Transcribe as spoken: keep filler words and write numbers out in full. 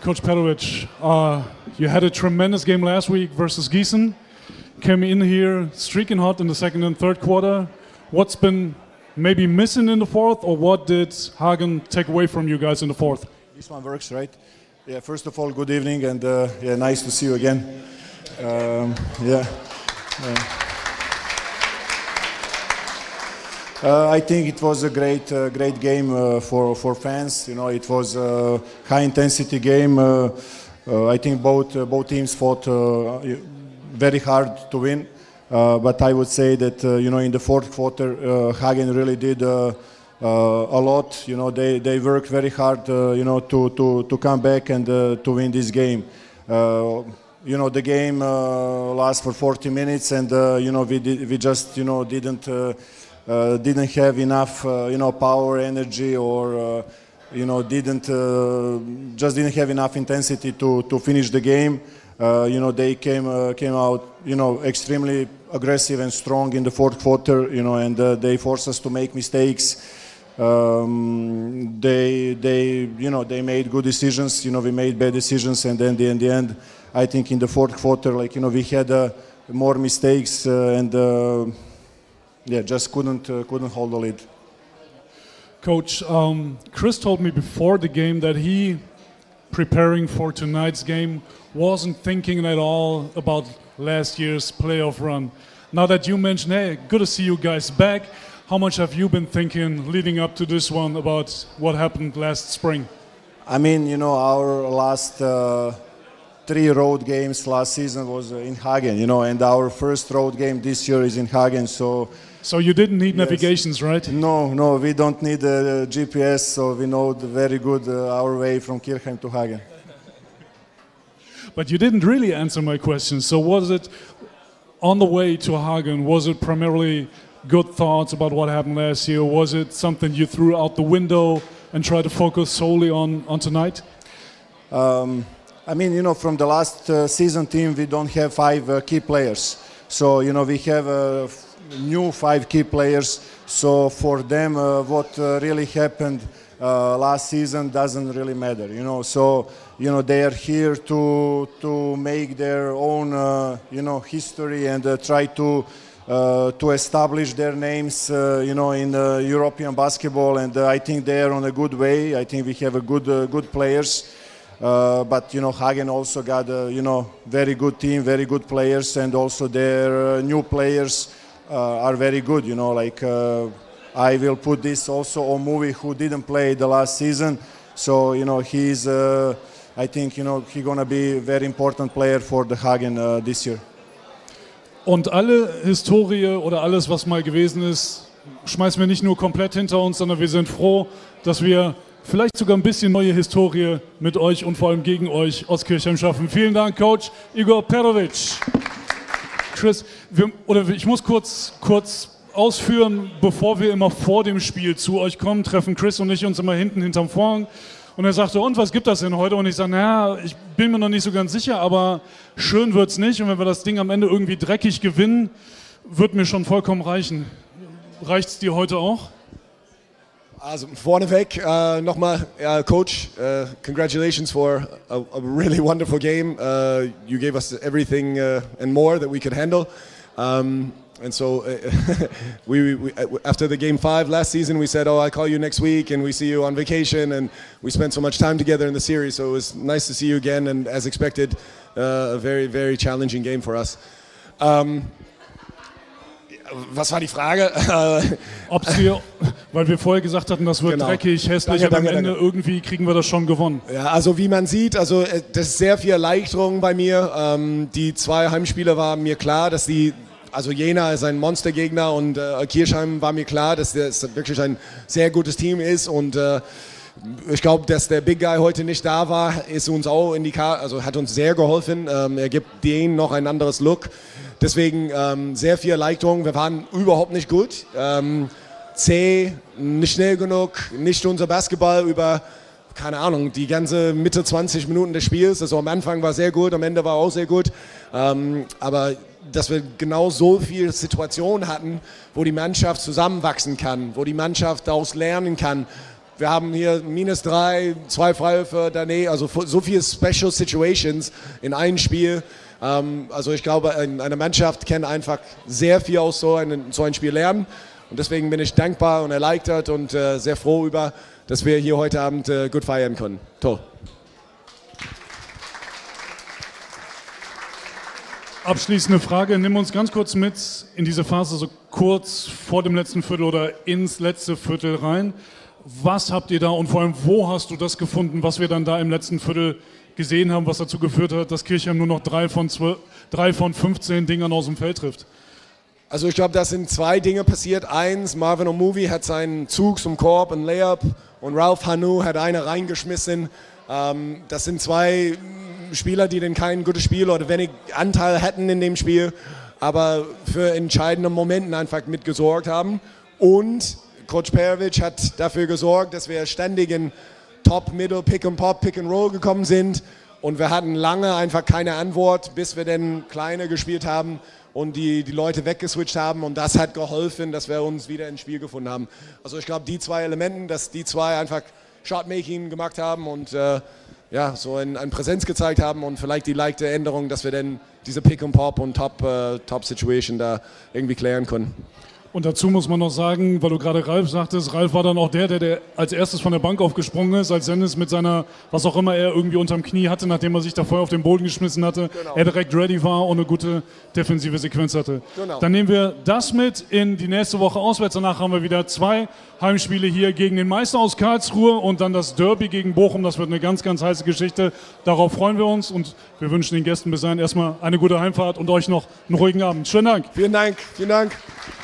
Coach Petrovic, uh, you had a tremendous game last week versus Gießen. Came in here streaking hot in the second and third quarter. What's been maybe missing in the fourth, or what did Hagen take away from you guys in the fourth? This one works, right? Yeah, first of all, good evening, and uh, yeah, nice to see you again. Um, yeah. yeah. Uh, I think it was a great, uh, great game uh, for for fans. You know, it was a high-intensity game. Uh, uh, I think both uh, both teams fought uh, very hard to win. Uh, but I would say that uh, you know, in the fourth quarter, uh, Hagen really did uh, uh, a lot. You know, they they worked very hard. Uh, you know, to to to come back and uh, to win this game. Uh, you know, the game uh, lasts for forty minutes, and uh, you know, we did, we just you know didn't. Uh, Uh, didn't have enough, uh, you know, power, energy, or uh, you know, didn't uh, just didn't have enough intensity to to finish the game. Uh, you know, they came uh, came out, you know, extremely aggressive and strong in the fourth quarter. You know, and uh, they forced us to make mistakes. Um, they they you know they made good decisions. You know, we made bad decisions, and then in the end, I think in the fourth quarter, like you know, we had uh, more mistakes uh, and. Uh, Yeah, just couldn't uh, couldn't hold the lead. Coach, um, Chris told me before the game that he, preparing for tonight's game, wasn't thinking at all about last year's playoff run. Now that you mentioned, hey, good to see you guys back, how much have you been thinking leading up to this one about what happened last spring? I mean, you know, our last uh, three road games last season was uh, in Hagen, you know, and our first road game this year is in Hagen, so... So you didn't need yes. navigations, right? No, no, we don't need a G P S, so we know the very good uh, our way from Kirchheim to Hagen. But you didn't really answer my question. So was it on the way to Hagen, was it primarily good thoughts about what happened last year? Was it something you threw out the window and tried to focus solely on, on tonight? Um, I mean, you know, from the last uh, season team, we don't have five uh, key players. So, you know, we have uh, new five key players. So for them, uh, what uh, really happened uh, last season doesn't really matter, you know. So, you know, they are here to to make their own, uh, you know, history and uh, try to uh, to establish their names, uh, you know, in uh, European basketball. And uh, I think they are on a good way. I think we have a good uh, good players. Uh, but you know, Hagen also got a you know very good team, very good players, and also their uh, new players uh, are very good. You know, like uh, I will put this also on Movie, who didn't play the last season, so you know he's. Uh, I think you know he's gonna be a very important player for the Hagen uh, this year. Und alle Historie oder alles, was mal gewesen ist, schmeißen wir nicht nur komplett hinter uns, sondern wir sind froh, dass wir vielleicht sogar ein bisschen neue Historie mit euch und vor allem gegen euch aus Kirchheim schaffen. Vielen Dank, Coach Igor Petrovic. Chris, wir, oder ich muss kurz, kurz ausführen, bevor wir immer vor dem Spiel zu euch kommen, treffen Chris und ich uns immer hinten hinterm Vorhang. Und er sagte, und was gibt das denn heute? Und ich sage, naja, ich bin mir noch nicht so ganz sicher, aber schön wird's nicht. Und wenn wir das Ding am Ende irgendwie dreckig gewinnen, wird mir schon vollkommen reichen. Reicht's dir heute auch? Also vorneweg uh, nochmal, uh, Coach, uh, congratulations for a, a really wonderful game. Uh, you gave us everything uh, and more that we could handle. Um, and so uh, we, we, after the game five last season, we said, oh, I'll call you next week and we see you on vacation, and we spent so much time together in the series. So it was nice to see you again, and as expected, uh, a very, very challenging game for us. Um, Was war die Frage? Ob wir, weil wir vorher gesagt hatten, das wird genau. dreckig, hässlich, danke, aber am danke, Ende danke. irgendwie kriegen wir das schon gewonnen. Ja, also wie man sieht, also das ist sehr viel Erleichterung bei mir. Ähm, die zwei Heimspiele waren mir klar, dass die, also Jena ist ein Monstergegner und äh, Kirchheim war mir klar, dass das wirklich ein sehr gutes Team ist, und äh, ich glaube, dass der Big Guy heute nicht da war, ist uns auch in die Karte, also hat uns sehr geholfen. Ähm, er gibt denen noch ein anderes Look. Deswegen ähm, sehr viel Erleichterung. Wir waren überhaupt nicht gut. Ähm, zäh, nicht schnell genug, nicht unser Basketball über, keine Ahnung, die ganze Mitte zwanzig Minuten des Spiels. Also am Anfang war sehr gut, am Ende war auch sehr gut. Ähm, aber dass wir genau so viele Situationen hatten, wo die Mannschaft zusammenwachsen kann, wo die Mannschaft daraus lernen kann. Wir haben hier minus drei, zwei Freiwürfe daneben, also so viele Special Situations in einem Spiel. Ähm, also ich glaube, eine Mannschaft kann einfach sehr viel aus so, einen, so ein Spiel lernen. Und deswegen bin ich dankbar und erleichtert und äh, sehr froh über, dass wir hier heute Abend äh, gut feiern können. Toll. Abschließende Frage, nimm uns ganz kurz mit in diese Phase, so kurz vor dem letzten Viertel oder ins letzte Viertel rein. Was habt ihr da und vor allem, wo hast du das gefunden, was wir dann da im letzten Viertel gesehen haben, was dazu geführt hat, dass Kirchheim nur noch drei von, zwölf, drei von fünfzehn Dingern aus dem Feld trifft? Also ich glaube, da sind zwei Dinge passiert. Eins, Marvin Omovi hat seinen Zug zum Korb, ein Layup, und Ralph Hanu hat eine reingeschmissen. Ähm, das sind zwei Spieler, die dann kein gutes Spiel oder wenig Anteil hätten in dem Spiel, aber für entscheidende Momente einfach mitgesorgt haben. Und Coach Perovic hat dafür gesorgt, dass wir ständig in Top, Middle, Pick and Pop, Pick and Roll gekommen sind. Und wir hatten lange einfach keine Antwort, bis wir dann kleiner gespielt haben und die, die Leute weggeswitcht haben. Und das hat geholfen, dass wir uns wieder ins Spiel gefunden haben. Also ich glaube, die zwei Elemente, dass die zwei einfach Shotmaking gemacht haben und äh, ja, so ein, ein Präsenz gezeigt haben und vielleicht die leichte Änderung, dass wir dann diese Pick and Pop und Top, äh, Top Situation da irgendwie klären können. Und dazu muss man noch sagen, weil du gerade Ralf sagtest, Ralf war dann auch der, der, der als erstes von der Bank aufgesprungen ist, als Dennis mit seiner, was auch immer er irgendwie unterm Knie hatte, nachdem er sich da vorher auf den Boden geschmissen hatte, genau. Er direkt ready war und eine gute defensive Sequenz hatte. Genau. Dann nehmen wir das mit in die nächste Woche auswärts. Danach haben wir wieder zwei Heimspiele hier gegen den Meister aus Karlsruhe und dann das Derby gegen Bochum. Das wird eine ganz, ganz heiße Geschichte. Darauf freuen wir uns und wir wünschen den Gästen bis dahin erstmal eine gute Heimfahrt und euch noch einen ruhigen Abend. Schönen Dank. Vielen Dank. Vielen Dank.